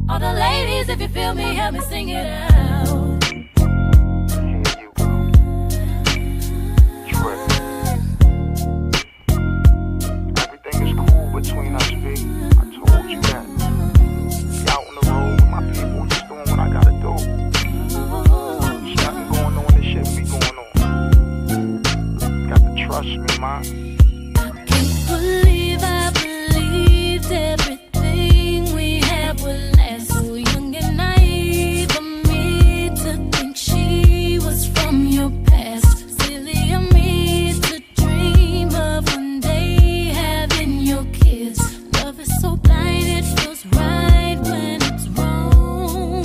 All the ladies, if you feel me, help me sing it out. Everything is cool between us, big. I told you that. Be out on the road with my people, just doing what I gotta do. There's nothing going on, this shit be going on. Got to trust me, man. I can't believe I believed everything we had would last. So young and naive of me to think she was from your past. Silly of me to dream of one day having your kids. Love is so blind, it feels right when it's wrong.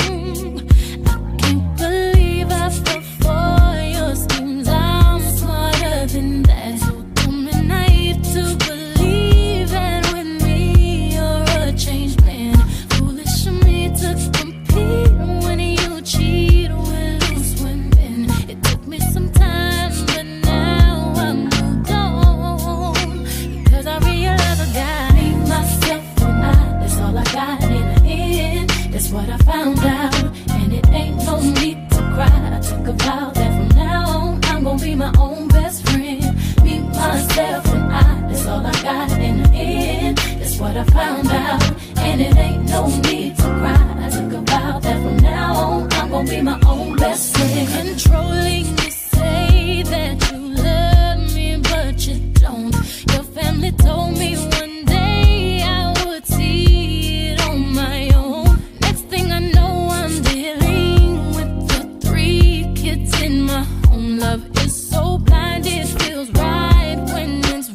I can't believe I fell for your schemes. I'm smarter than that. So dumb and naive to believe that with me you're a changed man. Foolish of me to compete when you cheat with loose women. It took me some time, but now I'm moved on. Because I realize I got me, myself, and I. That's all I got in the end. That's what I found out. And it ain't no need to cry. I took a vow that from now on I'm gonna be my own best friend. Me, myself, and I. That's all I got in the end. That's what I found out. And it ain't no need to cry. I took a vow that from now on I'm gonna be my own best friend. Controlling, you say that you love me, but you don't. Your family told me one day I would see it on my own. Next thing I know, I'm dealing with the 3 kids in my home. Love is so blind, it feels right when it's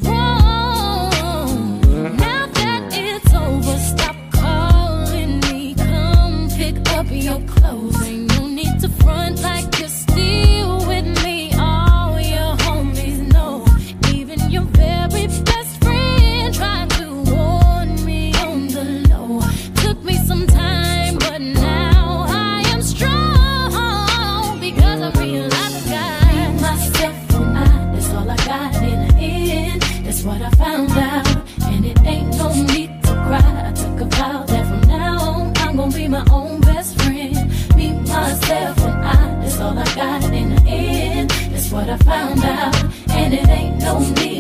wrong. Now that it's over, stop calling me. Come pick up your clothes. Ain't no need to front like you're still with me. All your homies know. Even your very best friend tried to warn me on the low. Took me some time, but now I am strong. Because I realized I got myself and I. That's all I got in the end. That's what I found out. And it ain't no need to cry. I took a vow that from now on I'm gonna be my own best friend. Me, myself, and I. That's all I got in the end. That's what I found out. And it ain't no need